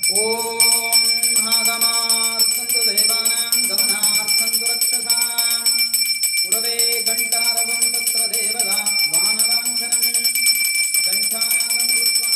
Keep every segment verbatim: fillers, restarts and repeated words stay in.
ओम आगमार्थं देवानां गमनार्थं रक्षसां पुरवे घण्टारवं तत्र देवदा वानराञ्छनं घण्टानादं कृत्वा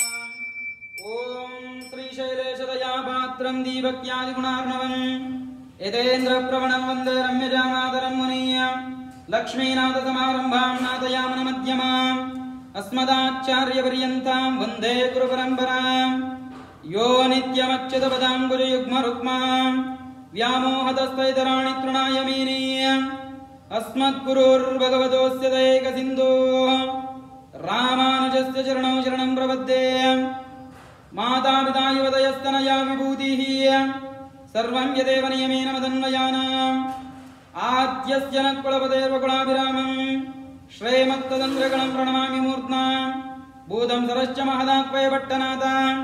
ओम श्रीशैलेशदयापात्रं दीपक्यादिगुणार्णवम् यतेन्द्रप्रवणं वन्दे रम्यजामातरं मुनीय लक्ष्मीनाथसमारम्भां नाथयामनमध्यमाम् अस्मदाचार्यपर्यन्तां वन्दे गुरुपरम्पराम् यो नित्यमच्युतपदाम्बुजयुग्मरुक्मां व्यामोहतस्तैतराणि तृणाय मेने अस्मद्गुरोर्भगवतोऽस्य दयैकसिन्धोः रामानुजस्य चरणौ शरणं प्रपद्ये मातापिता युवतयस्तनया विभूतिः सर्वं यदेव नियमेन मदन्वयानाम् आद्यस्य न कुलपतेर्वकुलाभिरामं श्रीमत्तदन्द्रगणं प्रणमामि मूर्ध्ना भूतं सरश्च महदात्वय भट्टनाथ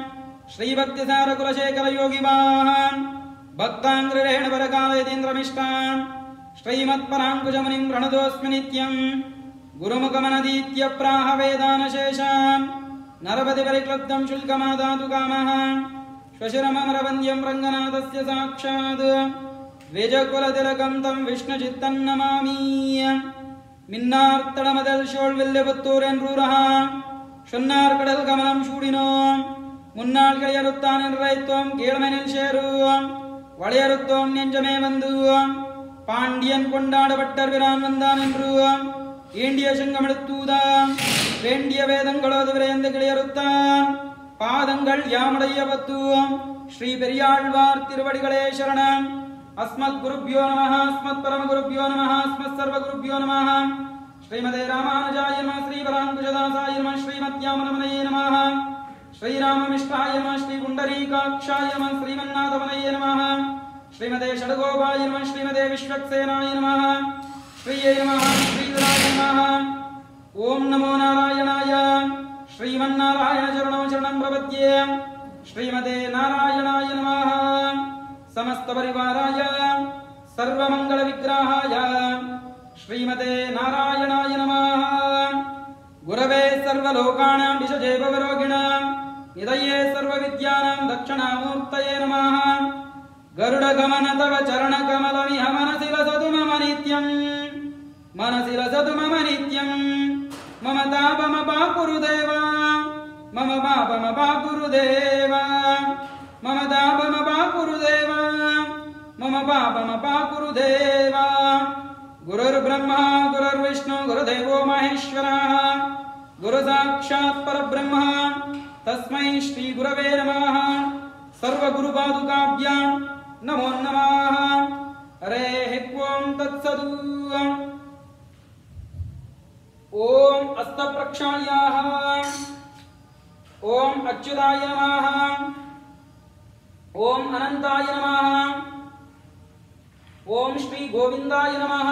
श्रीभक्तिसारकुलशेखरयोगिवाहान् भक्ताङ्ग्रिरेण परकालयतीन्द्रमिष्टान् श्रीमत्पराङ्कुशमुनिं प्रणतोऽस्मि नित्यं गुरुमुखमनदीत्य प्राह वेदानशेषान् नरपतिपरिक्लब्धं शुल्कमादातु कामः श्वशुरमरवन्द्यं रङ्गनाथस्य साक्षात् द्विजकुलतिलकं तं विष्णुचित्तं नमामि मिन्नार्तडमदल शोळ्विल्यपुत्तूरेन्रूरः ஷொன்னார் கமலம் சூடினோம் முன்னாள் கையறுத்தான் நிறைத்தோம் கீழ்மனில் சேருவோம் வளையறுத்தோம் நெஞ்சமே வந்து பாண்டியன் கொண்டாடப்பட்டர் பிரான் வந்தான் என்று ஈண்டிய செங்கமெடுத்தூதாம் வேண்டிய வேதங்களோது விரைந்து கிளியறுத்தான் பாதங்கள் யாமுடைய பத்துவோம் ஸ்ரீ பெரியாழ்வார் திருவடிகளே சரணம் அஸ்மத் குருப்யோ நமஹ அஸ்மத் பரம குருப்யோ நமஹ அஸ்மத் சர்வ குருப்யோ நமஹ श्रीमते रामानुजाय नमः श्रीपराङ्कुशदासाय नमः श्रीमत्यामनमनये नमः श्रीराममिष्टाय नमः श्रीपुण्डरीकाक्षाय नमः श्रीमन्नाथमनये नमः श्रीमते षड्गोपाय नमः श्रीमते विश्वक्सेनाय नमः श्रीये नमः श्रीधराय नमः ओम नमो नारायणाय श्रीमन्नारायण चरणौ शरणं प्रपद्ये श्रीमते नारायणाय नमः समस्त परिवाराय सर्वमङ्गलविग्रहाय श्रीमते नारायणाय नमः गुरवे सर्वलोकानां विषजे भवरोगिणां निधये सर्वविद्यानां दक्षिणामूर्तये नमः गरुडगमन तव चरणकमलमिह मनसि लसतु मम नित्यं मनसि लसतु मम नित्यं मम तापमपाकुरुदेव मम पापमपाकुरुदेव मम तापमपाकुरुदेव मम पापमपाकुरुदेव गुरुर्ब्रह्मा गुरुर्विष्णु गुरुदेवो महेश्वरः गुरु साक्षात् परब्रह्म तस्मै श्री गुरवे नमः सर्वगुरुपादुकाभ्यां नमो नमः हरेः ओं तत्सदु ओं हस्तप्रक्षाल्याः ओं अच्युताय नमः ओं अनन्ताय नमः ओम श्री गोविंदाय नमः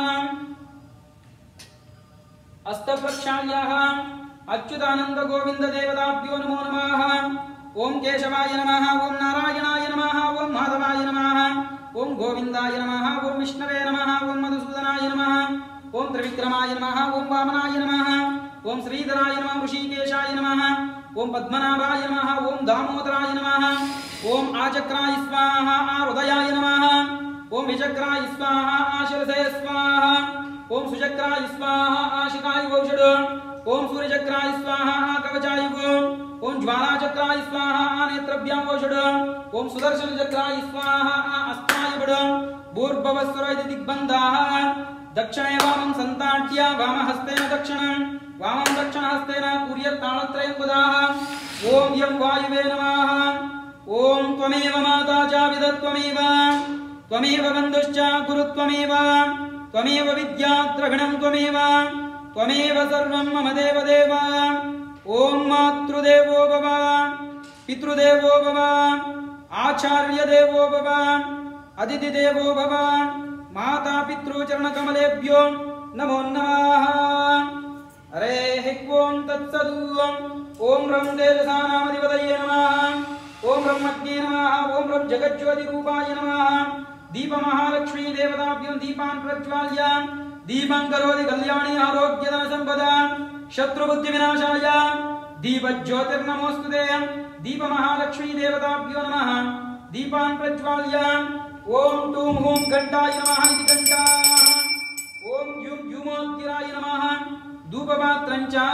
हस्तप्रक्षाल्याः अच्युतानंद गोविंद देवताभ्यो नमो नमः ओम केशवाय नमः ओम नारायणाय नमः ओम माधवाय नमः ओम गोविंदाय नमः ओम विष्णवे नमः ओम मधुसूदनाय नमः ओम त्रिविक्रमाय नमः ओम वामनाय नमः ओम श्रीधराय नमः ऋषिकेशाय नमः ओम पद्मनाभाय नमः ओम दामोदराय नमः ओम आचक्राय स्वाहा आरुदयाय नमः ओम विचक्राय स्वाहा आशिरसे स्वाहा ओम सुचक्राय स्वाहा आशिकाय वौषध ओम सूर्यचक्राय स्वाहा कवचाय ओम ज्वालाचक्राय स्वाहा नेत्रभ्यां वौषध ओम सुदर्शन चक्राय स्वाहा अस्त्राय बड भूर्भवस्वरैः दिग्बन्धाः दक्षिणे वामं सन्ताड्य वामहस्तेन दक्षिणं वामं दक्षिणहस्तेन कुर्यत्तालत्रयं बुधाः ओम यं वायुवे नमः ओम त्वमेव माता च विदत्वमेव त्वमेव बन्धुश्च गुरुत्वमेव त्वमेव विद्याद्रविणं त्वमेव त्वमेव सर्वं मम देवदेव ओम मातृदेवो भव पितृदेवो भव आचार्यदेवो भव अतिथिदेवो भव माता पितृचरणकमलेभ्यो नमो नमः हरेः ओं तत्सदु ओम रं तेजसानामधिपतये नमः ओम ब्रह्मज्ञे नमः ओम ब्रह्म जगज्योतिरूपाय नमः दीप महालक्ष्मी देवताभ्यो दीपान् प्रज्वाल्य दीपं करोति कल्याणी आरोग्यधन संपदा शत्रुबुद्धि विनाशाय दीपज्योतिर्नमोस्तुते दीप महालक्ष्मी देवताभ्यो नमः दीपान् प्रज्वाल्य ओम टूं हूं घंटाय नमः इति घंटा ओम युं युमोत्तिराय नमः धूपपात्रं च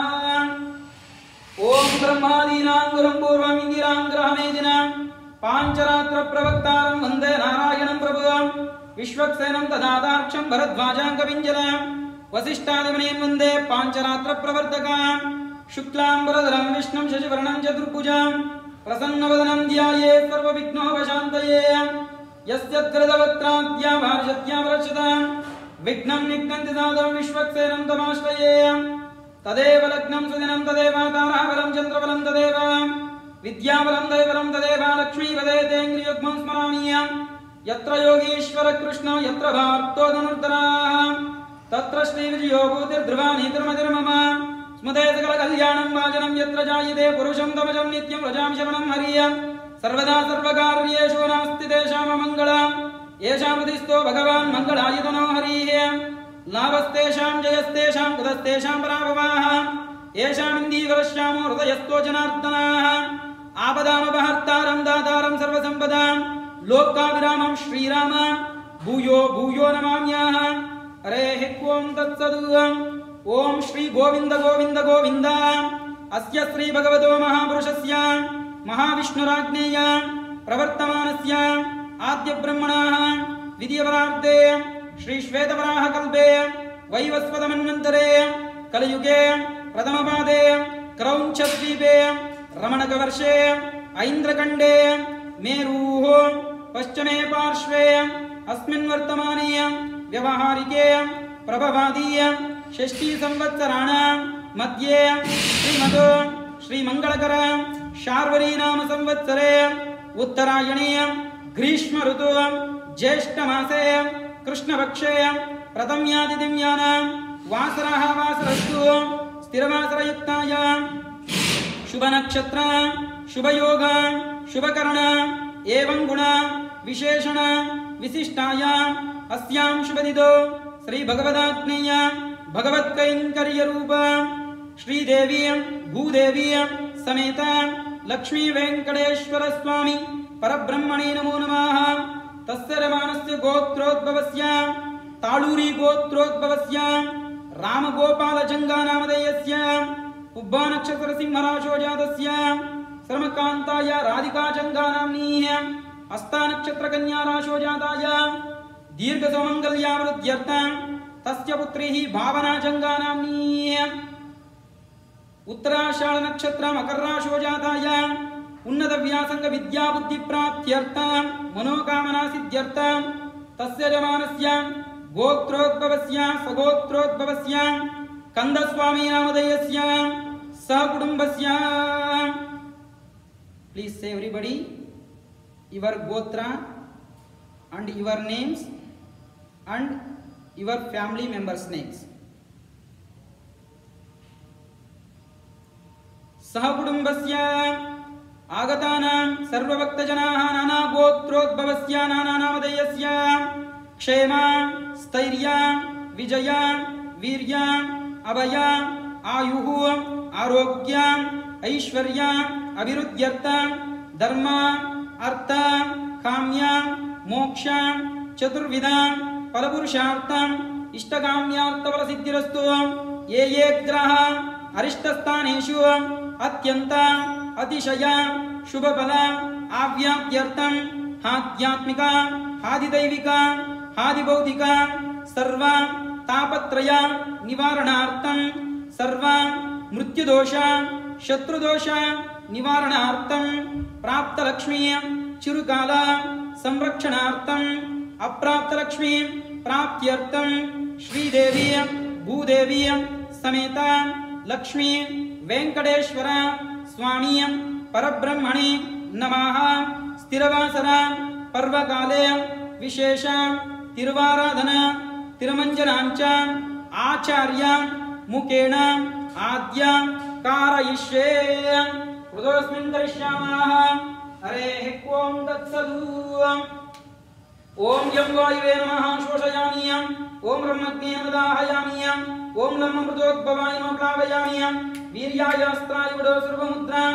ओम ब्रह्मादीनां गुरुं पूर्वम् इंदिरां ग्रहमेदिनां पांचरात्र प्रवक्तारं वन्दे नारायणं प्रभुं विश्वक्सेनं तदादाक्षं भरद्वाजां कविञ्जलां वसिष्ठादिमुनीन् वन्दे पांचरात्र प्रवर्तकां शुक्लांबरधरं विष्णुं शशिवर्णं चतुर्भुजां प्रसन्नवदनं ध्यायेत् सर्वविघ्नोपशान्तये यस्यद्गृतवक्त्राद्या वार्षत्या वर्षतां विघ्नं निघ्नन्ति साधुं विश्वक्सेनं तमाश्रये तदेव लग्नं सुदिनं तदेव ताराबलं चन्द्रबलं तदेव विद्याबलं दैवलं तदेव लक्ष्मीपदे तेऽङ्घ्रियुग्मं स्मरामि यत्र योगीश्वर कृष्ण यत्र भारतो धनुर्धराः तत्र श्रीविजयो भूतिर्ध्रुवा नीतिर्मतिर्मम स्मृते सकलकल्याणं वाजनं यत्र जायते पुरुषं तमजं नित्यं व्रजामि शरणं हरिः सर्वदा सर्वकार्येषु नास्ति तेषाम् अमङ्गलम् येषां हृदिस्थो भगवान् मङ्गलायतनो हरिः लाभस्तेषां जयस्तेषां कुतस्तेषां पराभवाः येषामिन्दीवरश्यामो हृदयस्थो जनार्दनाः आपदामपहर्तारं दातारं सर्वसम्पदां लोकाभिरामं श्रीराम भूयो भूयो नमाम्यः हरेः ओं तत्सत् ओं श्री गोविंद गोविंद गोविंद अस्य श्री भगवतो महापुरुषस्य महाविष्णुराज्ञेय प्रवर्तमानस्य आद्य ब्रह्मणः विद्यवरार्थे श्री श्वेतवराह कल्पे वैवस्वतमन्वन्तरे कलियुगे प्रथमपादे क्रौञ्चद्वीपे रमणकवर्षे ऐन्द्रखण्डे मेरुः पश्चिमे पार्श्वे अस्मिन् वर्तमाने व्यवहारिके प्रभवादीय षष्ठी संवत्सराणां मध्ये श्रीमतो श्रीमंगलकर शार्वरी नाम संवत्सरे उत्तरायणे ग्रीष्म ऋतु ज्येष्ठ मासे कृष्णपक्षे प्रथम्यादिदिव्यानां वासरः वासरस्तु स्थिरवासरयुक्ताय शुभ नक्षत्र शुभ योग शुभ कर्ण एवं गुण विशेषण विशिष्टाय अस्यां शुभदितो श्री भगवदाज्ञेय भगवत्कैंकर्य रूप श्रीदेवी भूदेवी समेत लक्ष्मी वेंकटेश्वर स्वामी परब्रह्मणे नमो नमः तस्य रमानस्य गोत्रोद्भवस्य ताळूरी गोत्रोद्भवस्य रामगोपाल जंगानामधेयस्य उब्बा नक्षत्र सिंहराशो जातस्य श्रमकान्ताय राधिका जंगानाम्नीः हस्ता नक्षत्र कन्या राशो जाताय दीर्घ सौमंगल्यावृद्ध्यर्थं तस्य पुत्री भावना जंगानाम्नीः उत्तराषाढ़ नक्षत्र मकर राशो जाताय उन्नत व्यासंग विद्या बुद्धि प्राप्त्यर्थं मनोकामना सिद्ध्यर्थं तस्य जमानस्य गोत्रोद्भवस्य सगोत्रोद्भवस्य कंदस्वामी नामधेयस्य सहकुटुंबस्य please say everybody your gotra and your names and your family members names सहकुटुंबस्य आगतानां सर्वभक्तजनाः नाना गोत्रोद्भवस्य नाना नामधेयस्य क्षेम स्थैर्य विजय वीर्य अभय आयुः आरोग्य ऐश्वर्य अभिवृद्ध्यर्थं धर्म अर्थ काम्य मोक्ष चतुर्विध फलपुरुषार्थम इष्टकाम्यार्थफलसिद्धिरस्तु ये ये ग्रह अरिष्टस्थानेषु अत्यंत अतिशय शुभफल आव्याप्त्यर्थम आध्यात्मिक आदिदैविक आदिभौतिक सर्व तापत्रय निवारणार्थम सर्व मृत्युदोष शत्रुदोष निवारणार्थं प्राप्त लक्ष्मी चिरुकाल संरक्षणार्थं अप्राप्त लक्ष्मी प्राप्त्यर्थं श्रीदेवी भूदेवी समेत लक्ष्मी वेंकटेश्वर स्वामी परब्रह्मणे नमः स्थिरवासर पर्वकाले विशेष तिरुवाराधना तिरुमंजनांच आचार्य मुखेन आद्य कारयिष्ये हृदयस्मिन् करिष्यामः हरेः ओं तत्सत् ओं यं वायुवे नमः शोषयामि ओं ब्रह्मज्ञे नदाहयामि ओं लम्म मृतोद्भवाय नमः प्लावयामि वीर्याय अस्त्राय वडो सर्वमुद्रां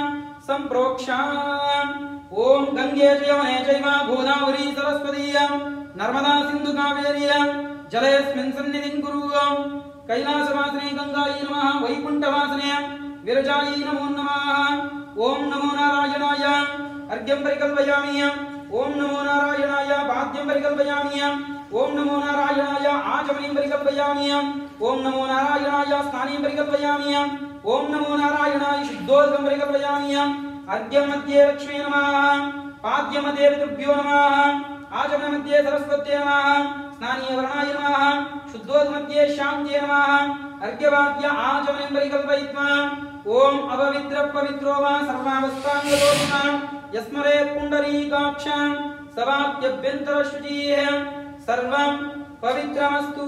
संप्रोक्ष ओम गंगे च यमुने चैव गोदावरी सरस्वती नर्मदा सिंधु कावेरी जलेऽस्मिन् सन्निधिं कुरु। कैलासवासिने गंगायै नमः वैकुंठवासिने विरजायै नमो नमः। ओम नमो नारायणाय अर्घ्यं परिकल्पयामि। ओम नमो नारायणाय पाद्यं परिकल्पयामि। ओम नमो नारायणाय आचमनीं परिकल्पयामि। ओम नमो नारायणाय स्नानीं परिकल्पयामि। ओम नमो नारायणाय शुद्धोदकं परिकल्पयामि। अर्घ्यं मध्ये लक्ष्मी नमः। पाद्यं मध्ये पितृभ्यो नमः। आचमन मध्ये सरस्वत्यै नमः। स्नानीय वर्णाय नमः। शुद्धोदक मध्ये शान्त्यै नमः। अर्घ्यवाद्य आचमनीं परिकल्पयित्वा ओम अपवित्र पवित्रो वा सर्वावस्थांगतोषिणा यस्मरेत् पुंडरीकाक्षं सवाप्यभ्यन्तरशुचिः सर्वं पवित्रमस्तु।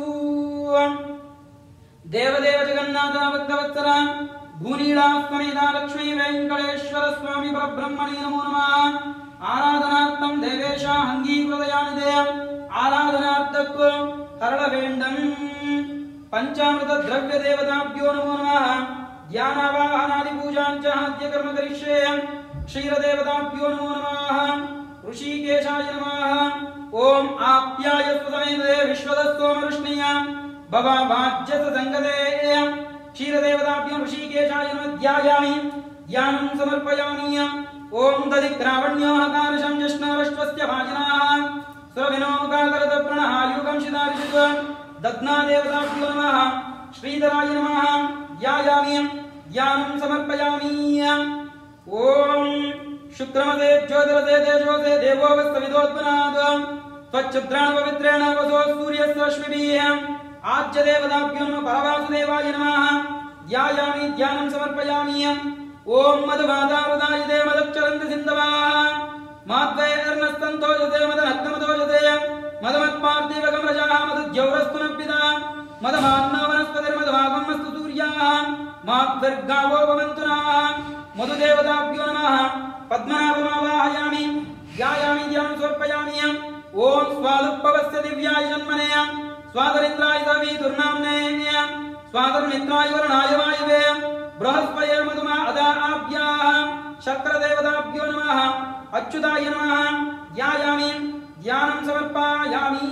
देवदेव जगन्नाथ भक्तवत्सल भूनीलास्त्वमेधा लक्ष्मी वेंकटेश्वर स्वामी परब्रह्मणे नमो नमः। आराधनार्थं देवेश अंगीकृतयानिदे आराधनार्थक हरळवेण्डं पंचामृत द्रव्य देवताभ्यो नमो नमः। ध्यानावाहनादि पूजाञ्च अद्य कर्म करिष्ये। क्षीरदेवताभ्यो नमो नमः। ऋषिकेशाय नमः। ओम आप्याय समेते विश्वदस्तोमरुष्णीय भवावाज्यत संगते क्षीरदेवताभ्यो ऋषिकेशाय नमः। ध्यायामि ध्यानं समर्पयामि। ओम दधिग्रावण्यो हकारशं जष्णवश्वस्य भाजनाः सुरविनोमुखाकरत प्रणहायुगं शिदार्जित दग्ना देवताभ्यो नमः। श्रीधराय नमः। ध्यायामि ध्यानं समर्पयामि। ओम शुक्रमसे ज्योतिरसे तेजोसे देवो वस्तविदोत्पन्नात् त्वच्छुद्राण पवित्रेण वसो सूर्यस्य रश्मिभिः आज्य देवताभ्यो नमः। परवासुदेवाय नमः। ध्यायामि ध्यानं समर्पयामि। ओम मधुमातावृतायते मदक्षरन्ति सिन्धवाः माद्वैर्नस्तन्तोजते मदनग्नमतोजते मदमत्पार्थिवगमरजाः मदुद्यौरस्तुनप्पिता मदमान्नो वनस्पतिर्मदभागमस्तु सूर्याः माद्वर्गावो भवन्तु नः। मधुदेवताभ्यो नमः। पद्मनाभमावाहयामि ध्यायामि ध्यानं समर्पयामि। ओम स्वादुपवस्य दिव्याय जन्मने स्वादरिन्द्राय सवितुर्नाम्ने स्वादर्मित्राय वरुणाय वायवे बृहस्पतये मधुमा अदाभ्याः शक्रदेवताभ्यो नमः। अच्युताय नमः। ध्यायामि ध्यानं समर्पयामि।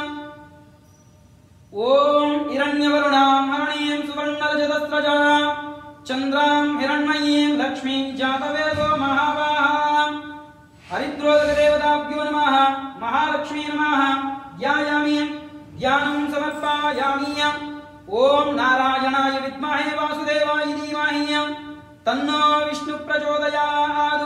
ओम हिरण्यवरुणां हरणीं सुवर्णरजतस्रजां चन्द्रां हिरण्मयीं लक्ष्मीं जातवेदो महावाहां हरिद्रोदकदेवताभ्यो नमः। महालक्ष्मी नमः। ध्यायामि ध्यानं समर्पयामि। ओम नारायणाय विद्महे वासुदेवाय धीमहि तन्नो विष्णु प्रचोदयात्।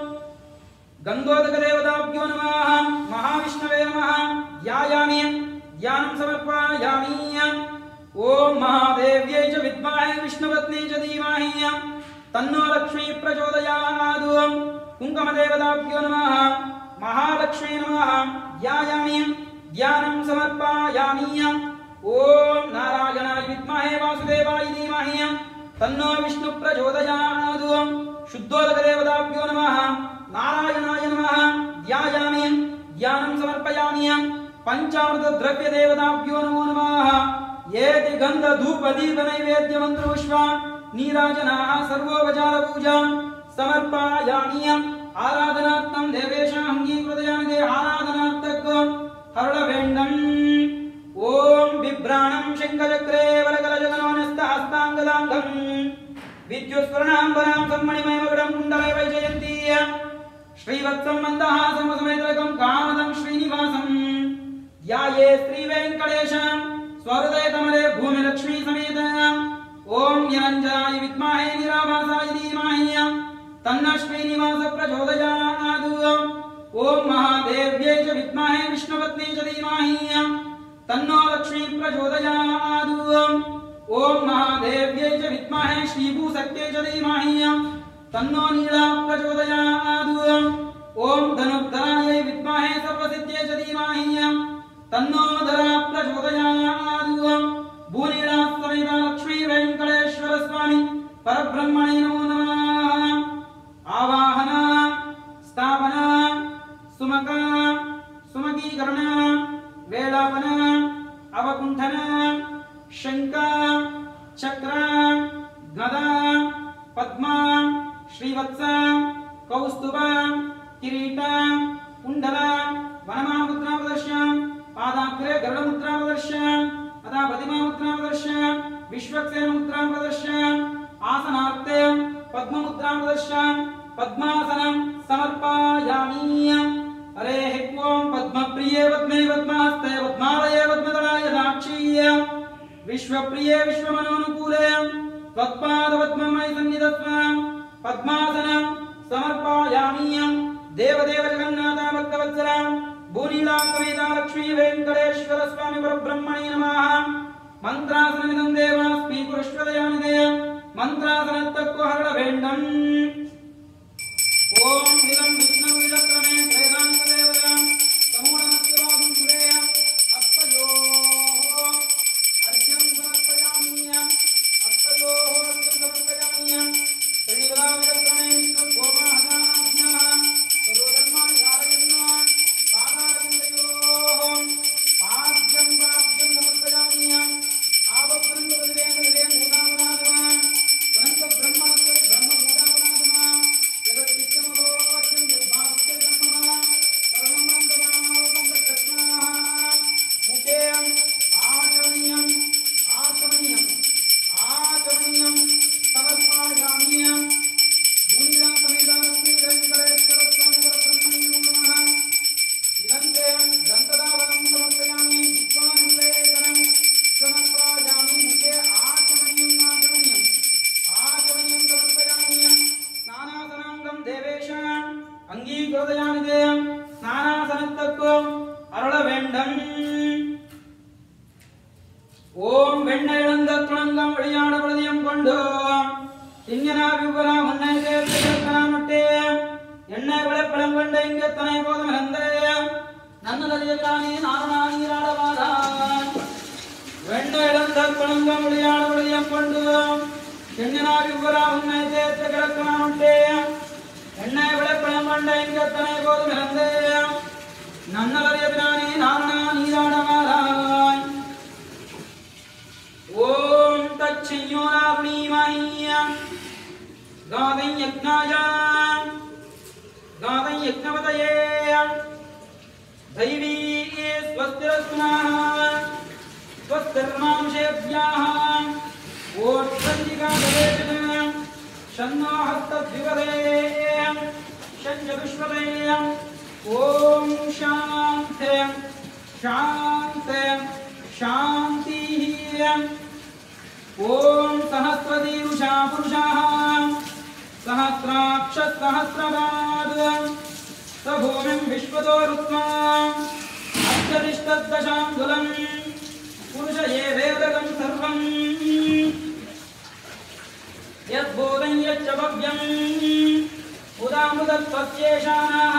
गंगोदकदेवताभ्यो नमः। महाविष्णवे नमः। ध्यायामि ध्यानं समर्पयामि। ओम महादेव्यै च विद्महे विष्णुपत्न्यै च धीमहि तन्नो लक्ष्मी प्रचोदयात्। कुङ्कुमदेवताभ्यो नमः। महालक्ष्मी नमः। ध्यायामि ध्यानं समर्पयामि। ओम नारायणाय विद्महे वासुदेवाय धीमहि तन्नो विष्णु प्रचोदयात्। शुद्धोदकदेवताभ्यो नमः। नारायणाय नमः। ध्यायामि ध्यानं समर्पयामि। पंचामृत द्रव्य देवताभ्यो नमो नमः। येति गंध धूप दीप नैवेद्य मंत्र पुष्प नीराजनाः सर्वोपचार पूजा समर्पयामि। आराधनार्थं देवेशां अंगीकृतयानिदे आराधनार्थक हरळवेण्डम्। ओम बिभ्राणं शंखचक्रे वरकलजगनोन्यस्तहस्ताङ्गदाङ्गं विद्युत्स्फुरणाम्बरां सम्मणिमयमकुटं कुण्डले वैजयन्ती श्रीवत्सं मन्दहासं वसुमेतरकं कामदं श्रीनिवासं ध्याये श्रीवेङ्कटेशं स्वहृदये कमले भूमिलक्ष्मी समेत। ओम निरञ्जनाय विद्महे निराभासाय धीमहि तन्नः श्रीनिवास प्रचोदयात्। ओम महादेव्यै च विद्महे विष्णुपत्न्यै च धीमहि तन्नो लक्ष्मी प्रचोदयात्। ओम महादेव्यै च विद्महे श्रीभूशक्त्यै च धीमहि तन्नो नीला प्रचोदयात्। ओम धनुर्धरायै विद्महे सर्वसिद्ध्यै च धीमहि तन्नो धरा प्रचोदयात्। भूनीलास्त्वमेधा लक्ष्मी वेंकटेश्वर स्वामी परब्रह्मणे नमो नमः। आवाहन स्थापन सुमक सुमकीकरण वेलापन अवकुंठन शंख चक्र गदा पद्म श्रीवत्स कौस्तुभ किरीट कुंडल वनमाल मुद्रा प्रदर्श्य पादाग्रे गरुड़ मुद्रा प्रदर्श्य अदा प्रतिमा मुद्रा प्रदर्श्य विश्वक्सेन मुद्रा प्रदर्श्य आसनार्थे पद्म मुद्रा प्रदर्श्य पद्मासनं समर्पयामि। हरे ओम पद्मप्रिये पद्मे पद्मास्ते पद्मालये पद्मदलाय दाक्षीय विश्वप्रिये विश्वमनोनुकूले त्वत्पाद पद्ममयि सन्निधत्व पद्मासनं समर्पयामि। देवदेव जगन्नाथ भक्तवत्सल भूनीला समेत लक्ष्मी वेंकटेश्वर स्वामी परब्रह्मणे नमः। मंत्रासनमिदं देवास्मि पुरुषदयानिदे मंत्रासनत्तक्को हरळ वेण्डम्। ओम निरं विष्णु विचक्रमे त्रैदानिकदेवतां समूढमत्यवादं सुरेय अस्तयोः अर्घ्यं समर्पयामि। अस्तयोः अर्घ्यं समर्पयामि। त्रिविधाविचक्रमे विष्णु गोपाहनाज्ञाः तदोधर्माणि धारयन् पादारविन्दयोः पाद्यं पाद्यं समर्पयामि। आवब्रह्मपतिदेवदेवं भूतावनादमान् पुनन्तब्रह्मणस्य ब्रह्मभूतावनादमान् जगच्चित्तमगो अवश्यं यद्भावस्य ब्रह्मणा सर्वं वन्दनामवन्दं तस्मात् मुखे आचमनीयम् आचमनीयम् आचमनीयं समर्पयामि। भूनिला समेता लक्ष्मी वेंकटेश्वर स्वामी परब्रह्मणे नमः। इदन्ते दन्तदावनं समर्पयामि। जिह्वानुलेपनं समर्पयामि। मुखे आचमनीयम् आचमनीयम् आचमनीयं समर्पयामि। स्नानासनाङ्गं देवेशान् अङ्गीकृतयानिदे स्नानासनत्तक्को अरुळ वेण्डम्। ओम वेण्णै इळந்த துணங்கம் வழியாட பிரதியம் கொண்டு திங்கனா விபரா முன்னை தேர்ந்தெடுக்கனாமட்டே எண்ணெய் விளைப்பழம் கொண்ட இங்கே தனை போதும் இறந்தே நன்னலறியக்கானே நாரணா நீராடவாரான் வெண்ணை இழந்த துணங்கம் வழியாட பிரதியம் கொண்டு திங்கனா விபரா முன்னை தேர்ந்தெடுக்கனாமட்டே எண்ணெய் விளைப்பழம் கொண்ட இங்கே தனை போதும் இறந்தே நன்னலறியக்கானே நாரணா நீராடவாரான்। ओम तच्छयोनारुणीमह्य गावं यज्ञाय गावं यज्ञवतये दैवी स्वस्तिरस्माः स्वस्तिर्मांशेभ्यः ओट्सञ्जिकादेवं शन्नो हस्तद्विपदे शञ्चतुष्पदे ओम शान्ति शान्ति शान्तिः। ओम सहस्रदीरुषा पुरुषाः सहस्राक्ष सहस्रपाद स भूमिं विश्वतो रुत्वा अत्यतिष्ठद्दशाङ्गुलं पुरुष ये वेदकं सर्वं यद्भूतं यच्च भव्यम् उदामृतत्वस्येषाणाः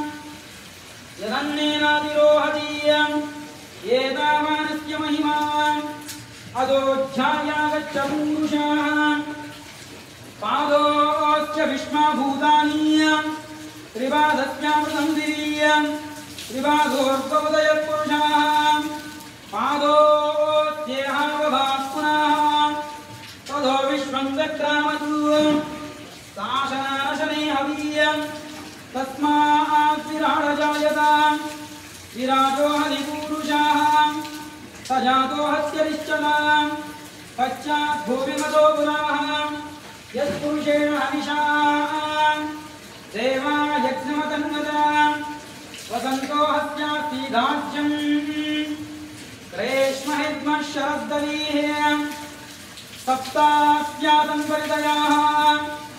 यदन्नेनादिरोहतीयम् एतावानस्य महिमा अदोध्यायागच्छ पूरुषाः पादोश्च विश्वभूतानि त्रिपादस्यामृतं दिव्यं त्रिपादोर्बोधयत्पुरुषाः पादोस्त्येहावभात् पुनः ततो विश्वं चक्रामतु शासनाशने हवीयं तस्मात् विराडजायत विराजो हरिपूरुषाः सजातो हत्यरिश्चलां पश्चात् भूमिमतो पुराः यत्पुरुषेण हविषां देवा यज्ञमतन्वतां वसन्तो हस्यास्तीदाज्यं ग्रेष्महिद्मः शरद्दवीः सप्तास्यासन् परितयाः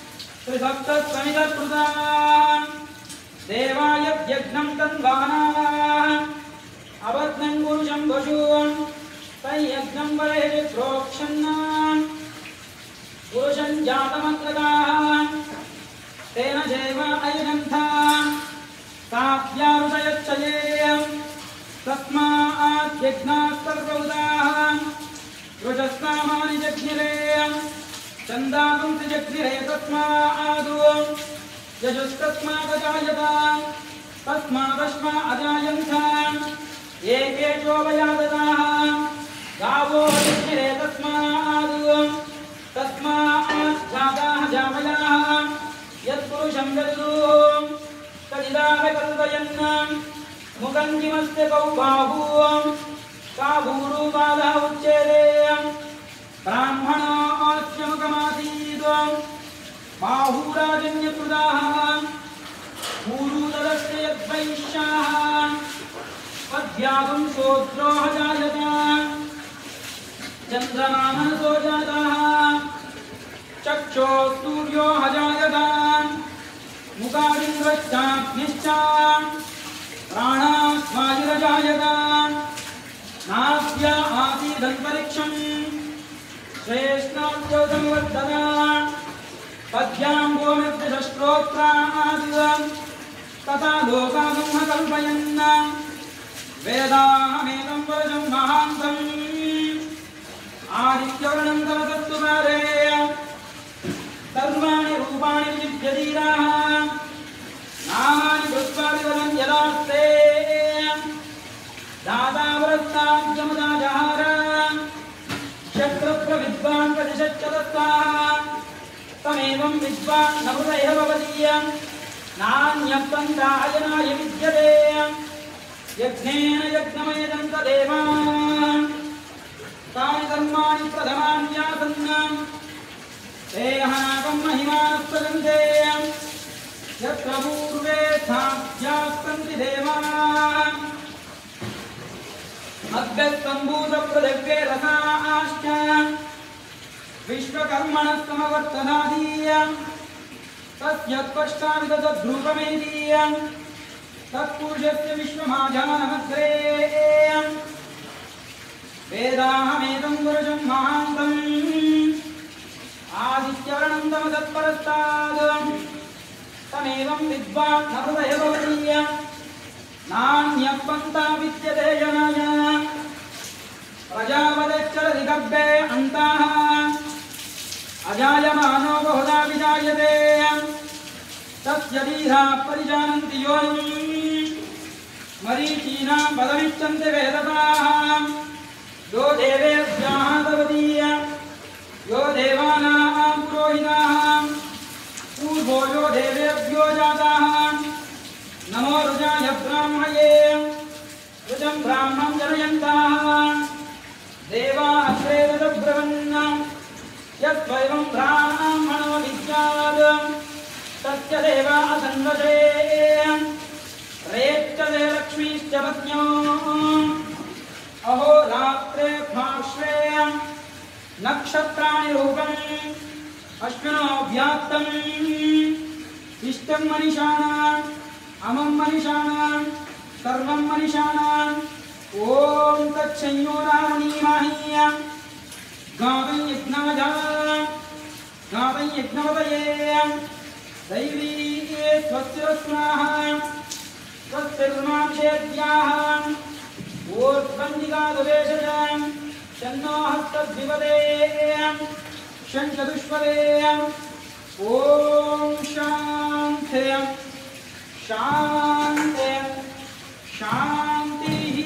त्रिसप्तस्वमिदकृतां देवा यज्ञं तन्वानाः अवद्नं पुरुषं पशून् तयज्ञं वरेः प्रोक्षन्नान् पुरुषं जातमग्रताः तेन जैव अयनन्तान् ताभ्यारुषयच्छये तस्मात् यज्ञास्तर्वउदाः रुचस्नामानि जग्निरे चन्दागुंसि जग्निरे तस्मादु यजुस्तस्मादजायत तस्मादश्मा अजायन्तान् एकेचोपयादताः गावो जग्निरे तस्मादु तस्मात् जाताः जावयाः यत्पुरुषं यदुः समर्पयन् मुखं किमस्ति कौ बाहू काभूरुपादः उच्यते ब्राह्मणोऽस्य मुखमासीत् बाहुराजन्यकृताः पूरुदलस्य यद्वैश्याः पद्यागं शोद्रोः जायत चन्द्रमानसो जातः चक्षो सूर्यो हजायत मुखादिन्द्रश्चाग्निश्च प्राणास्वायुरजायत नास्य आसीदन्तरिक्षम् श्रेष्ठाभ्यो संवर्धत पद्याम्बोमिर्दशस्त्रोत्रात् तथा लोकागं कल्पयन् वेदाहमेतं वरजं महान्तम् आदित्यवर्णं तमसत्तुमारे सर्वाणि रूपाणि विद्यधीराः नामानि कृत्वादिवलं यदास्ते दातावरस्ताद्यमुदाजहार शक्रप्रविद्वान् प्रतिशच्चतस्ताः तमेवं विद्वान् नमृतैः भवति नान्यपन्थायनाय विद्यते यज्ञेन यज्ञमयजं तदेवान् तानि कर्माणि प्रथमान्यासन् तेहनाकं महिमास्पदन्ते यत्र पूर्वे स्थाप्यास्सन्ति देवान् अभ्यस्तम्भूतपृथिव्ये रसाश्च विश्वकर्मणः समवर्तनादीय तस्य त्वष्टाविदध्रूपमेदीय तत्पुरुषस्य विश्वमाजानमग्रे वेदाहमेतं पुरुषं महान्तम् आदित्यवर्णं तमसत्परस्ताद् तमेवं विद्वान् नमृतः भवति नान्यः पन्था विद्यते जनाय प्रजापतिश्चरति गर्भे अन्ताः अजायमानो बहुधा विजायते तस्य धीराः परिजानन्ति योनिम् मरीचीनां पदमिच्छन्ति वेदताः यो देवेभ्यः तवदीय यो देवानां पुरोहिताः पूर्वो यो देवेभ्यो जाताः नमो रुजाय ब्राह्मणे रुजं ब्राह्मणं जनयन्ताः देवा अग्रे तदब्रवन् यद्वैवं ब्राह्मणो विद्यात् तस्य देवा असन्वते रेच्यते लक्ष्मीश्च पत्न्यो अहोरात्रे भाष्वे नक्षत्राणि रूपम् अश्विनो व्याप्तम् इष्टं मनीषाणाम् अमं मनीषाणाम् सर्वं मनीषाणाम् ॐ तच्छंयोरामणीमाहीय गावं यज्ञवजा गावं यज्ञवदये दैवी स्वस्य स्वाहा स्वस्तिर्मांशेद्याः ऊर्ध्वन्दिगादवेशजां शन्नो हस्तद्विपदे शङ्खदुष्पदे ॐ शान्ते शान्ते शान्तिः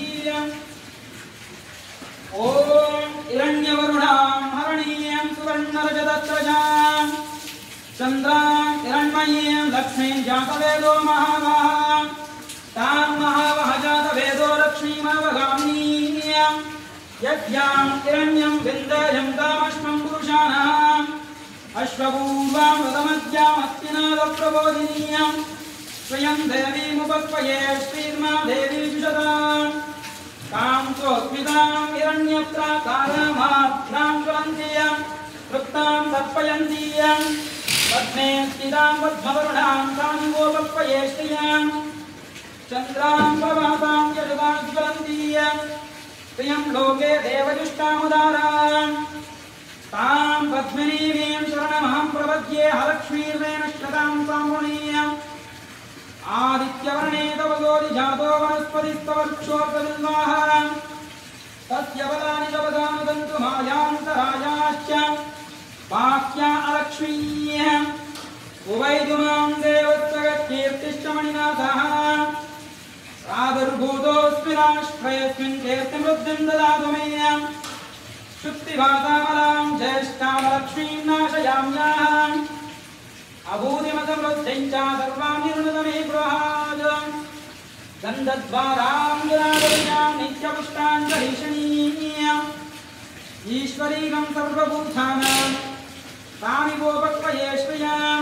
ॐ हिरण्यवरुणां हरणीयं सुवर्णरजतस्रजां चन्द्रां हिरण्मयीं लक्ष्मीं जातवेदो महावः तां महावः जातवेदो लक्ष्मीमवगामिनीं यज्ञां हिरण्यं विन्देयं तामश्वं पुरुषाणाम् अश्वपूर्वां रतमद्यामस्तिनादप्रबोधिनीं स्वयं देवीमुपक्वये श्रीर्मा देवी जुषताम् तां स्वस्मितां हिरण्यप्राकारामाभ्यां ज्वलन्तीं तृप्तां तर्पयन्तीं पद्मे स्थितां पद्मवरुणां तां गोपक्वये श्रियां चन्द्रां प्रभातां यजुतां ज्वलन्तीं प्रियं लोके देवजुष्टामुदारां तां पद्मिनीं शरणमहं प्रपद्ये हलक्ष्मीर्वेण श्रतां साम्बुणीम् आदित्यवर्णे तव गोरिजातो वनस्पतिस्तवर्क्षोर्गविल्वाः तस्य पदानि तवदानुदन्तु मायान्तरायाश्च बाह्या अलक्ष्मीः उवैदुमां देवस्तगकीर्तिश्च मणिनाथः प्रादुर्भूतोऽस्मि राष्ट्रेऽस्मिन् कीर्तिमृद्धिं ददातु मे शुक्तिभातामलां ज्येष्ठां लक्ष्मीं नाशयाम्याः अभूतिमसमृद्धिं च सर्वां निर्णुत मे गृहात् दद्वारां नित्यपुष्टाञ्जलिशनीय ईश्वरीगं सर्वभूतानां तामिवोपक्वये श्रियां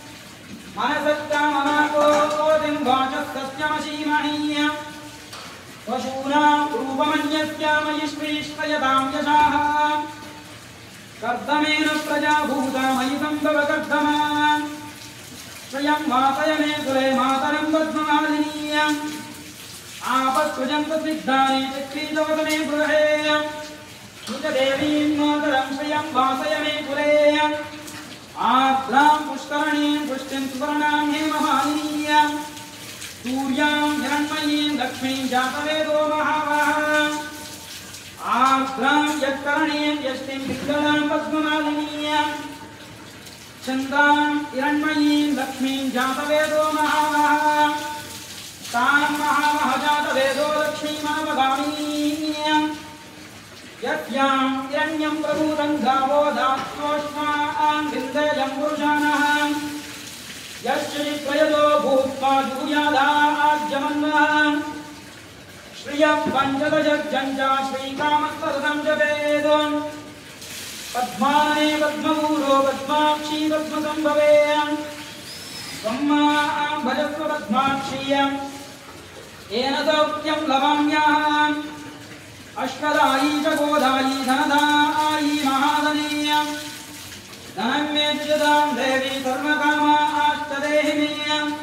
मनसत्तामनाकोतिं वाचस्तस्यमशीमहीय पशूनां रूपमन्यस्यामयि श्रीष्टयतां यशाः कर्दमेन प्रजाभूता मयि सम्भव कर्दमा स्वयं वासय मे कुले मातरं पद्ममालिनीय आपत्सृजन्तु स्निग्धानि चित्रीतवदने गृहे निजदेवीं मातरं स्वयं वासय मे कुले आर्द्रां पुष्करणीं पुष्टिं सुवर्णां हेममालिनीय सूर्यां हिरण्मयीं लक्ष्मीं जातवेदो महावः आर्द्रां यत्करणीं यष्टिं पिङ्गलां पद्ममालिनीय चन्द्रां हिरण्मयीं लक्ष्मीं जातवेदो महावः तां महावः जातवेदो लक्ष्मीमनवगामिनीं यस्यां हिरण्यं प्रभूतं गावो दात्रोष्मां विन्देयं पुरुषाणः यश्च प्रयतो भूत्वा जूयादाज्यमन्वः श्रियः पञ्चदशज्जञ्जा श्रीकामस्तदं जपेद पद्माने पद्मपूरो पद्माक्षी पद्मसम्भवे त्वम्मां भजस्व पद्माक्षीयम् येन सौख्यं लवाम्याः अष्टदायी च गोदायी धनदायी महाधनेय धनं मे जदां देवी सर्वकामाष्टदेहि मे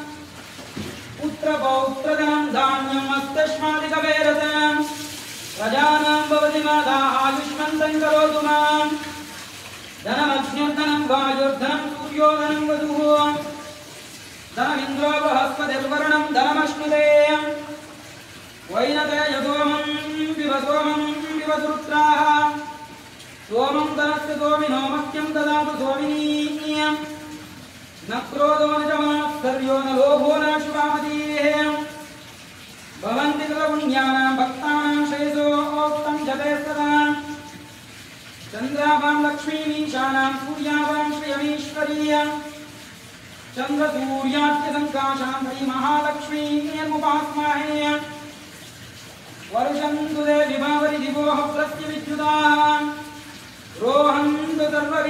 पुत्रपौत्रधनं धान्यमस्तस्मादिकवेरतं प्रजानां भवति माता आयुष्मन्तं करोतु मां धनमग्न्युर्धनं वायुर्धनं सूर्योधनं वधुः धनमिन्द्रो बृहस्पतिर्वरुणं धनमश्नुते वैनते यतोमं विवसोमं विवसुत्राः सोमं धनस्य सोमिनो मह्यं ददातु सोमिनी न क्रोधो न च मात्सर्यो न लोभो न शुभामतीः भवन्ति कृतपुण्यानां भक्तानां श्रेयसोक्तं जपे सदा चन्द्राभां लक्ष्मीमीशानां सूर्याभां श्रियमीश्वरीय चन्द्रसूर्याख्यसङ्काशां श्रीमहालक्ष्मीर्मुपास्महे वरुषन्तु देवि भावरि दिवोः प्रत्यविद्युताः रोहन्तु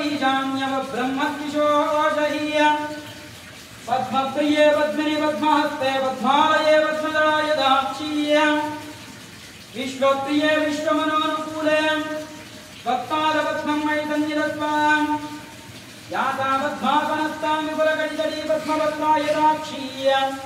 सर्वबीजान्यवब्रह्मद्विषोषहीय पद्मप्रिये पद्मिनि पद्महस्ते पद्मालये पद्मदलाय दाक्षीय विश्वप्रिये विश्वमनोनुकूले भक्तारपद्मं मयि सन्निधत्वां याता पद्मासनस्तां विपुलकटितटी पद्मपद्माय दाक्षीय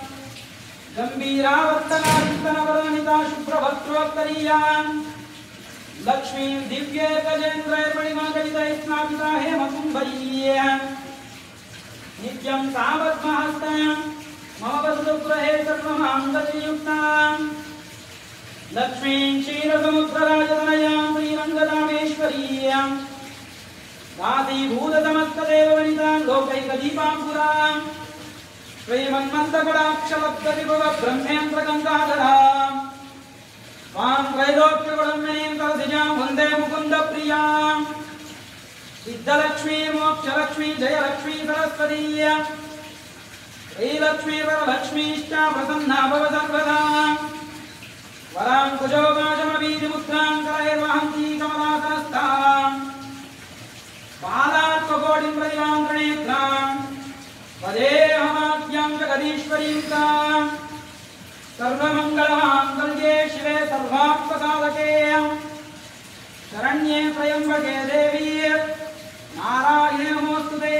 गम्भीरावर्तनारिस्तनवरनिता शुभ्रभद्रोत्तरीया लक्ष्मीं दिव्ये गजेन्द्रैर्मणिमागजितैः स्नापिता हेमकुम्भरीय नित्यं सा पद्महस्तां मम वसुगृहे सर्वमाङ्गल्ययुक्तां लक्ष्मीं क्षीरसमुद्रराजतनयां श्रीरङ्गदामेश्वरीयां दासीभूतसमस्तदेववनितां लोकैकदीपाङ्कुरां श्रीमन्मन्दकटाक्षलब्धविभव ब्रह्मेन्द्रगङ्गाधरां वां त्रैलोक्यगुणमणिं सरसिजां वन्दे मुकुन्दप्रियां सिद्धलक्ष्मी मोक्षलक्ष्मी जयलक्ष्मी सरस्वती श्रीलक्ष्मी वरलक्ष्मीश्च प्रसन्ना भव सर्वदा वरां कुजोपाशमवीतिमुद्रां करैर्वहन्ती कमलासनस्थां बालात्मकोटिं प्रतिमां त्रिनेत्रां वदेहमाद्यां जगदीश्वरीं तां सर्वमङ्गलमाङ्गल्ये शिवे सर्वार्थसाधके शरण्ये त्र्यम्बके देवी नारायणे नमोऽस्तुते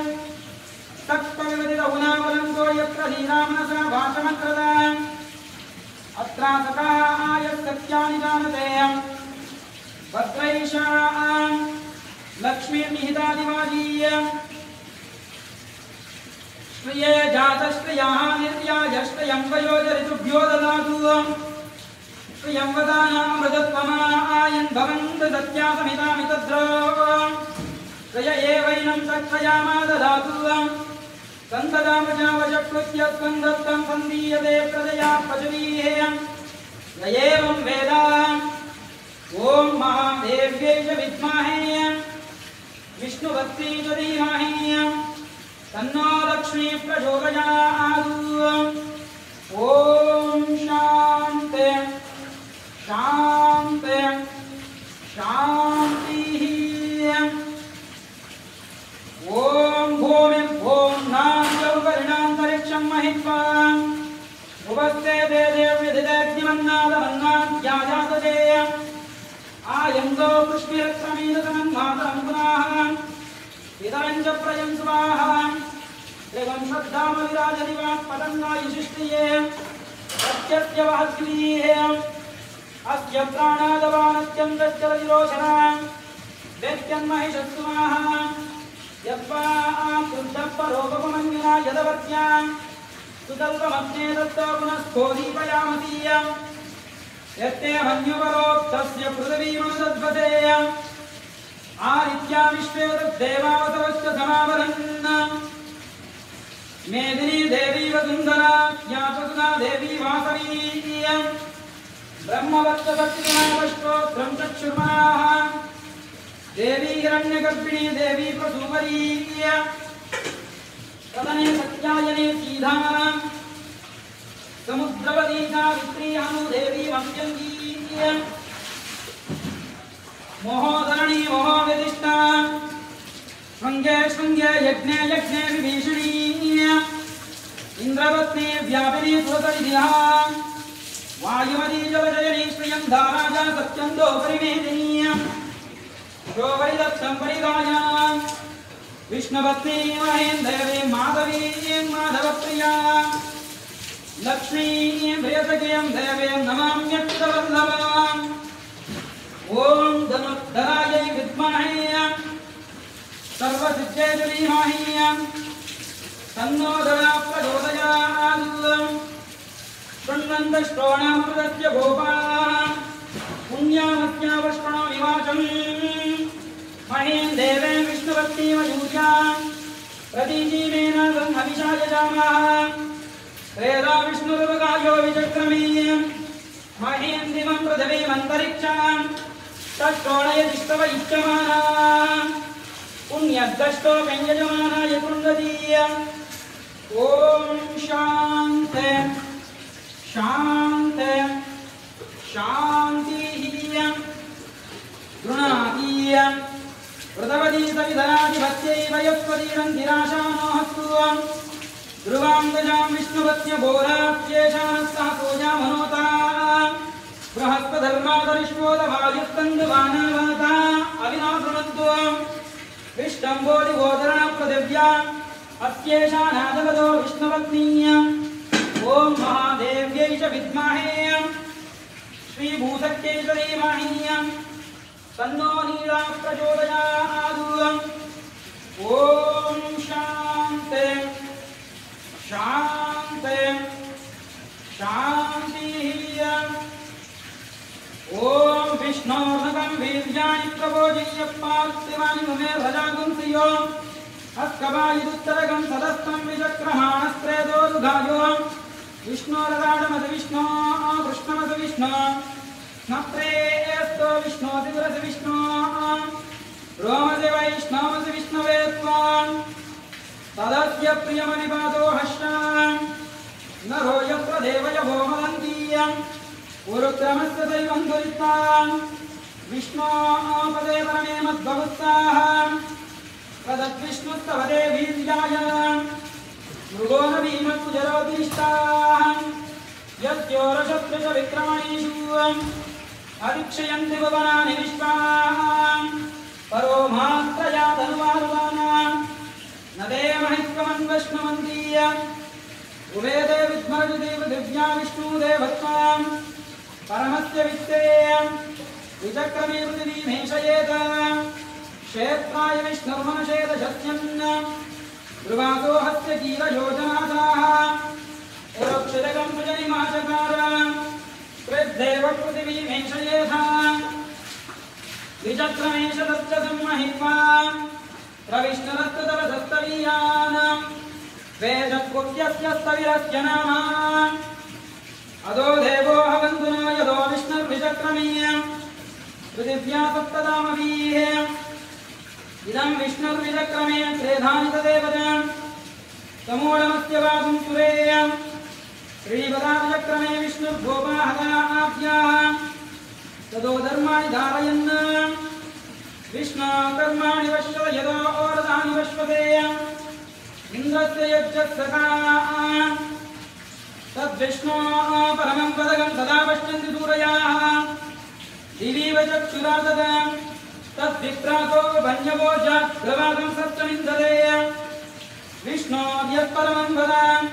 तत्त्वविदितगुणावलम्बो यत्र श्रीरामनसा भाषमक्रताम् अत्र सकाय सत्यानि जानते भद्रैषां लक्ष्मीर्निहितादिवाजीय श्रिये जातश्रियाः निर्याजश्रियं वयोजऋतुभ्यो ददातु श्रियं वदानामृतत्वमायन् भवन्तु सत्यासमितामितद्रो श्रिय एवैनं सत्त्वयामा ददातु सन्तदामजावचकृत्य स्कन्दत्तं सन्दीयते प्रजया पशवीः य एवं वेद ॐ महादेव्यै च विद्महे विष्णुभक्त्यै च धीमहि तन्नो लक्ष्मी प्रचोदयात्। ॐ शान्ति। उपस्थे ते देव्यधिदेग्निमन्नादमन्नाद्याजातते आयङ्गो पुष्पिरक्रमीदसमन्मातरं पुनः इदरं च प्रयं स्वाहा त्रिगं श्रद्धामविराजनिवात्पदन्नायुशिष्टिये सत्यस्य वहस्क्रिये अस्य प्राणादवानत्यन्तश्चरतिरोचना व्यक्त्यन्महिषस्वाहा यद्वा कृद्धपरोपमन्युना यदवर्त्यां सुतल्पमग्ने दत्तो पुनस्फोदीपयामतीय यत्ते मन्युपरोक्तस्य पृथिवीमनुदद्वते आदित्या विश्वे तद्देवावतवश्च समावरन् मेदिनी देवी वसुन्धरा ज्ञापसुधा देवी वासवी ब्रह्मवत्सवत्तिनावष्टोत्रं चक्षुर्मनाः देवी हिरण्यगर्भिणी देवी प्रसूपरी तदने सत्यायने सीधा समुद्रवती सावित्री अनु देवी वंद्यंगी मोहोदरणी मोहोविदिष्टा शृंगे शृंगे यज्ञे यज्ञे विभीषणी इंद्रवत्नी व्यापिनी सुरसरिधिः वायुमती जलजयनी श्रियं धाराजा सत्यन्दो परिमेदिनी शोभरिदत्तं परिगाया विष्णुपत्नी महेन्द्रदेवी माधवी माधवप्रिया लक्ष्मी प्रियसखियं देवीं नमाम्यच्युतवल्लभाम् ओं धनुर्धरायै विद्महे सर्वसिद्धये धीमहि तन्नो धरा प्रचोदयात् शृण्वन्तश्रवणामृतस्य गोपाः पुण्यामस्या पुष्पणो निवाचम् महें देवे विष्णुपत्नी मयूर्या प्रतीजीवेन हविषा यजामः प्रेरा विष्णुरुपकायो विचक्रमे महेन्द्रिमं पृथिवीमन्तरिक्षां तत्कोणयदिष्टव इच्छमाना पुण्यद्दष्टो व्यञ्जमानाय कुण्डलीय ॐ शान्ति शान्ति शान्तिः गृणातीय व्रतवती सविधराधिपत्यै वयस्पतिरन्तिराशानोऽस्तु ध्रुवां गजां विष्णुपत्न्य घोराप्येषानः पूजा मनोता बृहस्पतिर्मातरिष्वोदवायुस्तन्दुवानावनता अविनाशृणन्तु विष्टम्बोधिगोदरणपृथिव्या अस्येषा नादवदो विष्णुपत्नी ॐ महादेव्यै च विद्महे श्रीभूसक्त्यै च धीमहि तन्नो नीला प्रचोदयात् ॐ शान्ति शान्ति शान्तिः ॐ विष्णोर्नकं वीर्याणि प्रबोधय्य पार्थिवानि ममे भजागुंसियो हस्कवायुदुत्तरगं सदस्तं विचक्रमाणस्त्रेदो दुघायो विष्णोरदाडमस विष्णो कृष्णमस विष्णो नप्रेस्तो विष्णो दिवरस विष्णो रोमसे वैष्णवस विष्णवे त्वां तदस्य प्रियमनिपातो हर्षां नरो यत्र देवय भोमदन्तीयं उरुक्रमस्य दैवं दुरितां विष्णोपदे परमे मद्भवत्साः तदद्विष्णुस्तवदे वीर्याय मृगो न भीमत्कुजरोतिष्ठाः यस्योरशत्रुष विक्रमणीषु अरिक्षयन्ति भुवनानि विश्वाः परो मात्रया धनुवारुवानां न देवहित्वमन्वष्णवन्तीय उवेदे विद्मरजुदेव दिव्या विष्णुदेवत्वां परमस्य वित्तेय विचक्रमे पृथिवीमेषयेत क्षेत्राय विष्णुर्मनषेदशस्यन् ध्रुवासो हस्य कीलयोजनादाः उरक्षिरकं सुजनिमाचकार कृद्देव पृथिवीमेषयेथा विचक्रमेष तच्च संमहित्वा प्रविष्णुरस्ततरसस्तवीयान् वेदकुत्यस्य स्तविरस्य नाम अदो देवो हवन्तु नो यदो विष्णुर्विचक्रमे पृथिव्या सप्तदामवीः इदं विष्णुर्विचक्रमे त्रेधानि तदेव समूढमस्य वागुं सुरेय श्रीपदाविचक्रमे विष्णुर्गोपाहदाभ्याः तदो धर्माणि धारयन् विष्णु कर्माणि वश्यत यदो ओरदानि वश्वते इन्द्रस्य यज्ञः सखा तद्विष्णो परमं पदकं सदा पश्यन्ति सूरयाः दिवीव चक्षुरादद तद्विप्रातो वन्यवोजाग्रवादं सप्तमिन्दते विष्णो यत्परमं पदं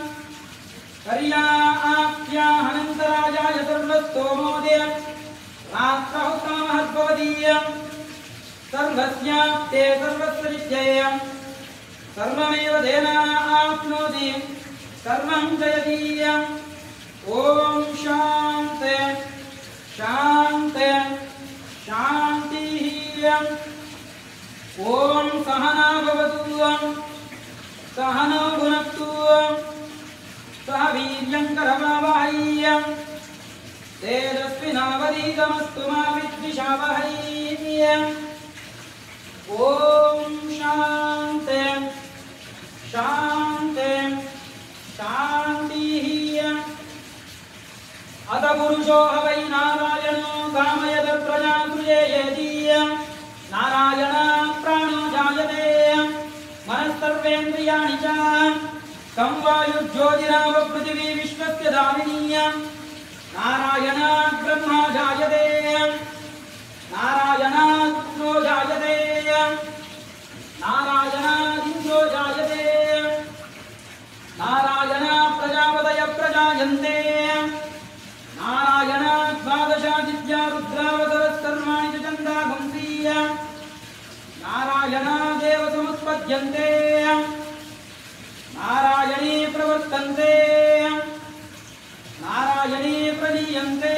कर्याप्याहनन्तराजाय सर्वस्तोमोदय रात्रहुत्तमहद्भवतीय सर्वस्याप्ते सर्वस्य विद्येय सर्वमेव तेनाप्नोति सर्वं जयति ॐ शान्ति शान्ति शान्तिः ॐ सहना भवतु सहनौ भुनक्तु सह वीर्यं करवावहै तेजस्विनावधीतमस्तु मा विद्विषावहै ॐ शान्ति शान्ति शान्तिः अथ पुरुषो ह वै नारायणो कामयत प्रजागृहेति नारायण प्राणो जायते मनस्सर्वेन्द्रियाणि च तं वायुर्ज्योतिराव पृथिवी विश्वस्य दामिनी नारायण ब्रह्मा जायते नारायण कृष्णो जायते नारायण इन्द्रो जायते नारायण प्रजापतय प्रजायन्ते नारायण द्वादशादित्या रुद्रावतरः सर्वाणि च छन्दागुंसि नारायण देव समुत्पद्यन्ते नारायणी प्रवर्तन्ते नारायणी प्रलीयन्ते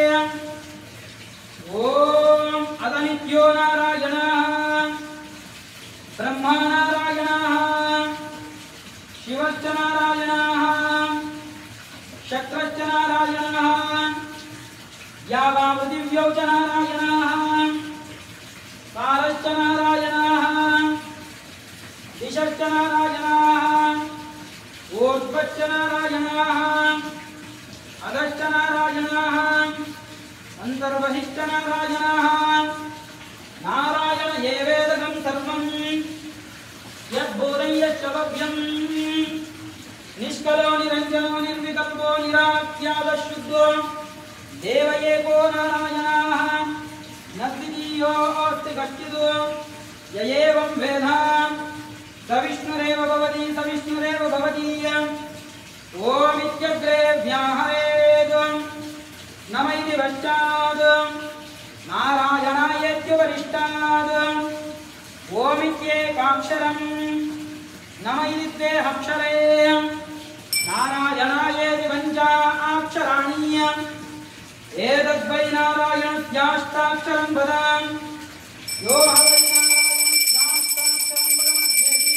ॐ अदनित्यो नारायणः ब्रह्मा नारायणः शिवश्च नारायणः शक्रश्च नारायणः यावापृथिव्यौ च नारायणः कालश्च नारायणः दिशश्च नारायणः ऊर्ध्वश्च नारायणः अधश्च नारायणः अन्तर्बहिश्च नारायणः नारायण एवेदकं सर्वं यद्बोधं यश्च भव्यं निष्कलो निरञ्जनो निर्विकल्पो निराख्यातशुद्धो देव एको नारायणः न द्वितीयोऽस्ति कश्चित् य एवं वेद स विष्णुरेव भवति स विष्णुरेव भवति ओमित्यग्रे व्याहरेत् नम इति पश्चात् नारायणायेत्युपरिष्टात् ओमित्येकाक्षरम् नम इति द्वे अक्षरे नारायणायेति पञ्च अक्षराणि एतद्वै नारायणस्याष्टाक्षरं वद यो ह वै नारायणस्याष्टाक्षरं वदमध्येति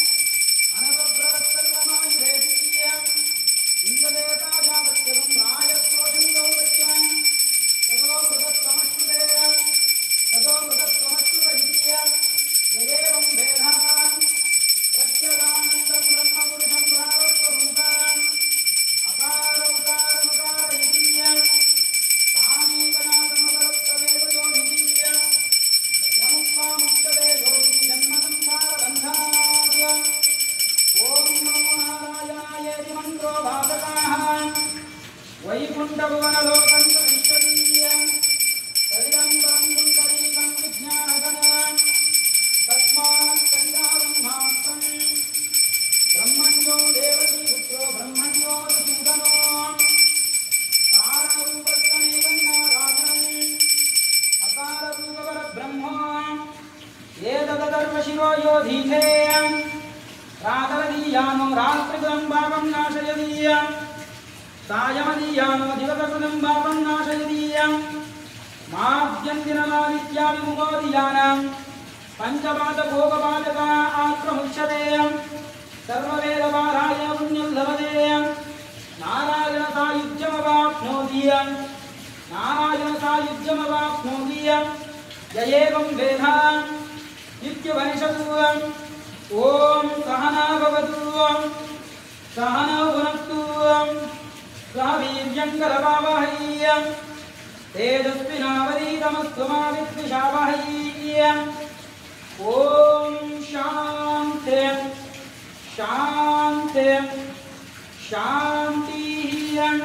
अनवभ्रवत्सर्वमायुधेति इन्द्रदेवताजावत्यवं रायस्योषं गौवच्यं ततो मृतत्वमश्नुते ततो मृतत्वमश्नुत इति य एवं वेदः प्रत्यगानन्दं ब्रह्मपुरुषं प्रावस्वरूपम् अकारौकारमुकार इति तानेकदा समवरुत्तवेदयोनिति यमुक्तामुच्यते योगिनि जन्मसंसारबन्धनात् ॐ नमो नारायणायेति मन्त्रो भासकाः वैकुण्ठभुवनलोकं च विश्वदीयं सलिलं परं पुण्डरीकं विज्ञानगणं तस्मात् सलिलाब्रह्मास्त्रं ब्रह्मण्यो देवकी पुत्रो ब्रह्मण्यो सूदनो कारणरूपस्तमेकं नारायणम् अकाररूपपरब्रह्म एतदधर्मशिरो योधीथे रातरदीयानो रात्रिकृतं पापं नाशयति सायमदीयानो दिवसकृतं पापं नाशयति माद्यन्दिनमादित्याविमुखोदीयानां पञ्चपादभोगपादका आक्रमुच्यते सर्ववेदपारायण पुण्यं लभते नारायणसायुज्यमवाप्नोति नारायणसायुज्यमवाप्नोति य एवं वेद इत्युपनिषदु ॐ सहना भवतु सहनौ भुनक्तु सह वीर्यं करवावहै तेजस्विनावधीतमस्तु मा विद्विषावहै ॐ शान्ति शान्ति शान्तिः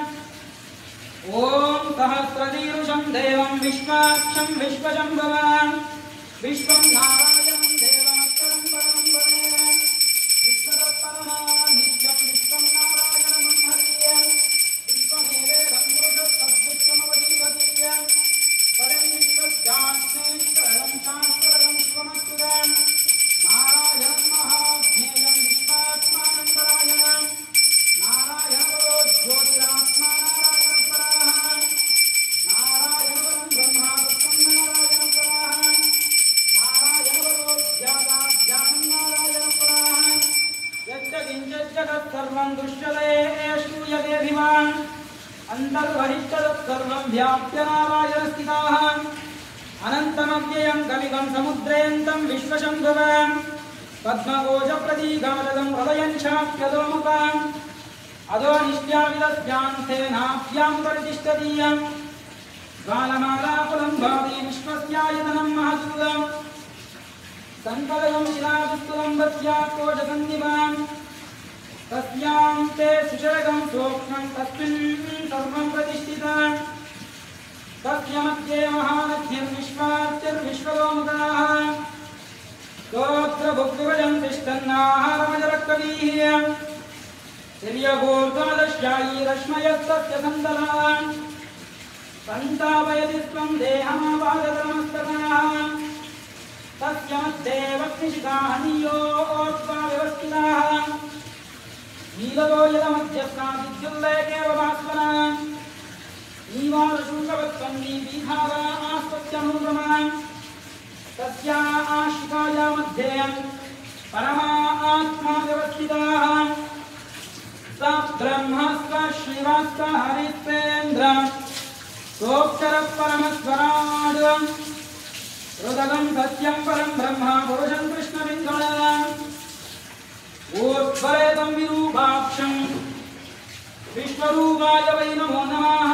सहस्रशीर्षं देवं विश्वाक्षं विश्वशम्भवान् विश्वं नारायणं देवमत्तरं परं वदे विश्वतत्परमान् नित्यं विश्वं नारायणं हरिये विश्वमेवेदं पुरुषस्तद्विश्वमवतीवतीय परं विश्वस्यात्मेश्वरं शाश्वतं शिवमच्युतं नारायणं महाज्ञेयं विश्वात्मानन्दरायणं नारायणो ज्योतिरात्मा नारायणपराः नारायणवरं ब्रह्मा तत्त्वं नारायणपराः नारायणवरो ज्ञाताज्ञानं नारायणपराः यच्च किञ्चित् जगत् सर्वं दृश्यते श्रूयतेऽभिमान् अन्तर्बहिश्च सर्वं व्याप्य नारायणस्थिताः अनन्तमव्ययं कविगं समुद्रेऽन्तं विश्वशम्भुवं पद्मकोशप्रतीकाजलं हृदयं शाप्यदोमुखम् अधो निष्ट्याविदस्यान्तेनाभ्यां परितिष्ठतीयं ज्वालमालाकुलं भाति विश्वस्यायतनं महत्तुलं सङ्कलयं शिलाविस्तुलं वस्याकोशसन्निभां तस्यां ते सुशरगं सूक्ष्मं तस्मिन् सर्वं प्रतिष्ठितं तस्य मध्ये महानद्यर्विश्वार्चिर्विश्वलोमुखाः स्तोत्रभुक्तिवजं तिष्ठन्नाहारमजरकवीः तिर्यगोर्ध्वदश्यायी रश्मयस्तस्य सन्दलान् सन्तापयति स्वं देहमापादतमस्तकाः तस्य मध्ये वक्निशिखाः नीयोऽत्वा व्यवस्थिताः नीलतो यदमध्यस्थां विद्युल्लेखेव भास्वरान् नीवारशूकवत्वं नीपीठावा आस्पत्यनुक्रमान् तस्या आशिकाया मध्ये परमा आत्मा व्यवस्थिताः स ब्रह्मस्व श्रीवास्व हरिस्तेन्द्र सोऽक्षरः परमस्वराड् हृदगं सत्यं परं ब्रह्म पुरुषं कृष्णविन्दुणम् ऊर्ध्वरेतं विरूपाक्षं विश्वरूपाय वै नमो नमः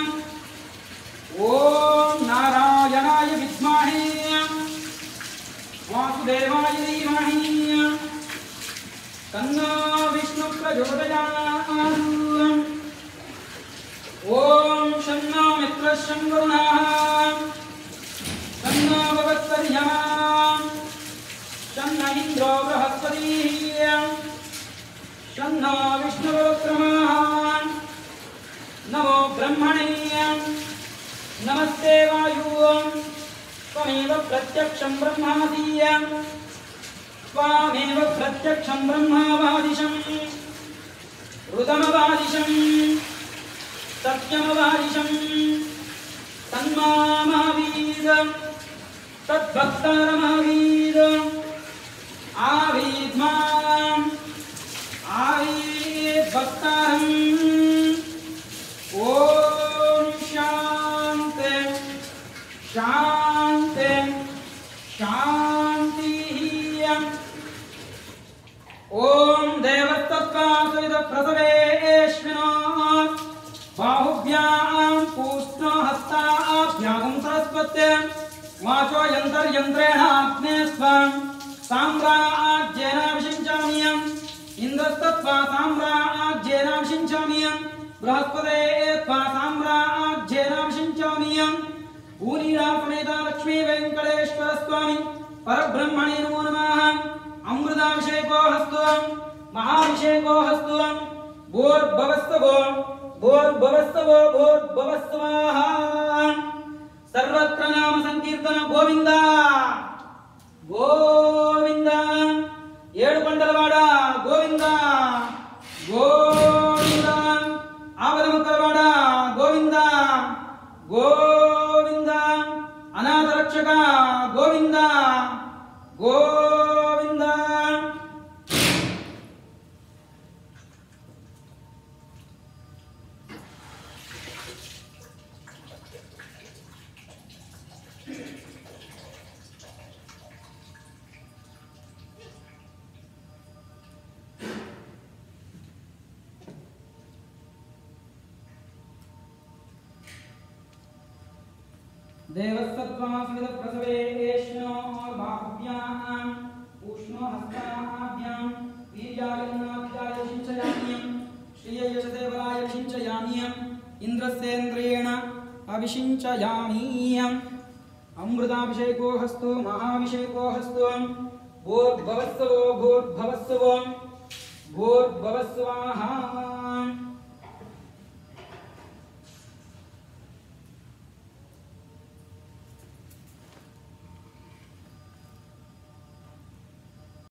ॐ नारायणाय विद्महे वासुदेवाय धीमहि तन्नो विष्णुः प्रचोदयात् ॐ शन्नो मित्रः शं वरुणः शन्नो भवत्वर्यमा शन्न इन्द्रो बृहस्पतिः शन्नो विष्णुरुक्रमः नमो ब्रह्मणे नमस्ते वायु त्वमेव प्रत्यक्षं ब्रह्मासि त्वामेव प्रत्यक्षं ब्रह्मावादिशं ऋतमवादिशं सत्यमवादिशं तन्मामावीद तद्भक्तारमावीद आवीद्माम् आवीद्भक्तारम् ॐ शान्ति शान्ति शान्तिः ॐ देवस्तत्त्वासविदप्रसवेश्विनो बाहुभ्यां पूष्णो हस्ताभ्यां सरस्वत्यै वाचो यन्तर्यन्त्रेण अग्ने स्वं साम्राज्येन विषिञ्चाम्यम् इन्द्रस्तत्त्वा साम्राज्येन विषिञ्चाम्यम् बृहस्पते त्वा साम्राज्येन विषिञ्चाम्यम् भूनीरासमेता लक्ष्मी वेङ्कटेश्वर स्वामी परब्रह्मणे नमो नमः अमृताभिषेको हस्तु महाभिषेको हस्तु भूर्भुवस्सवो भूर्भुवस्सवो भूर्भुवस्सवाहा सर्वत्र नाम संकीर्तन गोविंद गोविंद ಏಳು ಕೊಂಡಲವಾಡ ಗೋವಿಂದ ಗೋವಿಂದ ಆವದ ಮುಖವಾಡ ಗೋವಿಂದ ಗೋವಿಂದ ಅನಾಥ ರಕ್ಷಕ ಗೋವಿಂದ ಗೋವಿಂದ देवस्तत्त्वासविद प्रसवेश्नो बाहुभ्यां पूष्णो हस्ताभ्यां वीर्यायन्नाभ्याय सिञ्चयाम्यं श्रिययशदेवाय सिञ्चयाम्यं इन्द्रस्येन्द्रेण अभिषिञ्चयामि अमृताभिषेको हस्तु महाभिषेको हस्तु भूर्भुवस्सुवो भूर्भुवस्सुवो भूर्भुवस्सुवाहा